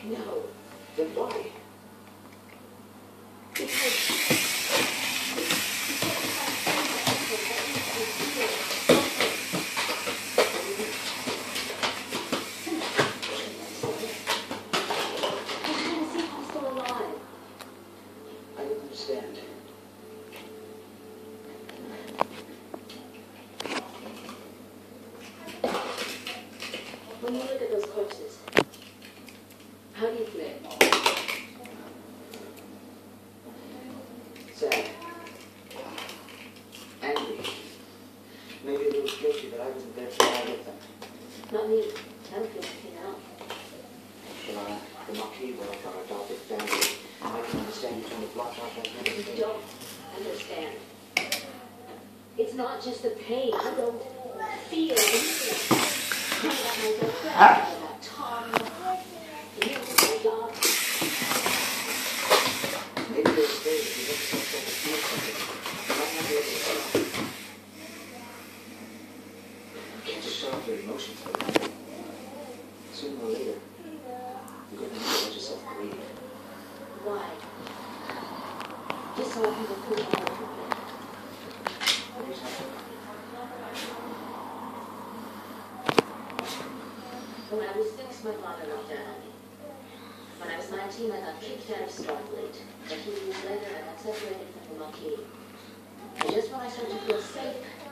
No. Then why? When you look at those corpses, how do you feel? Sad. Angry. Maybe a little guilty that I wasn't there for all of them. Not me. I don't feel anything else. Well, the Marquis brought up our adopted family. I can understand you trying to block out that memory. You don't understand. It's not just the pain. I don't feel anything. I got my girlfriend. I got Tom. You, my dog. Maybe there's a day if you let yourself try to feel something. You might not be able to stop. You can't just shut off your emotions. Sooner or later, you're going to have to let yourself grieve. Why? Just so I can go through all of it. When I was 6, my father looked down on me. When I was 19, I got kicked out of Starfleet. A few years later, I got separated from the Marquis. And just when I started to feel safe,